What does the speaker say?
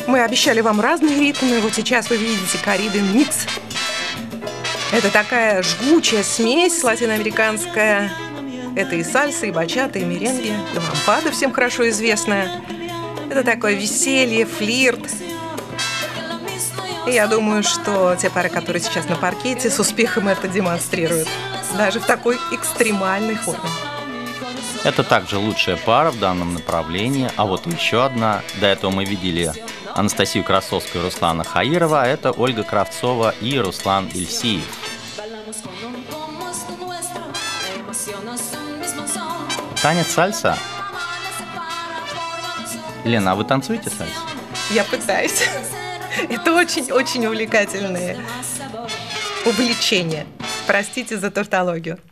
Мы обещали вам разные ритмы. Вот сейчас вы видите корриды микс. Это такая жгучая смесь латиноамериканская. Это и сальса, и бачата, и меренге, и ламбада всем хорошо известная. Это такое веселье, флирт. И я думаю, что те пары, которые сейчас на паркете, с успехом это демонстрируют. Даже в такой экстремальной форме. Это также лучшая пара в данном направлении. А вот еще одна. До этого мы видели Анастасию Красовскую и Руслана Хаирова. А это Ольга Кравцова и Руслан Ильсиев. Танец сальса. Лена, а вы танцуете сальсу? Я пытаюсь. Это очень-очень увлекательное увлечение. Простите за тавтологию.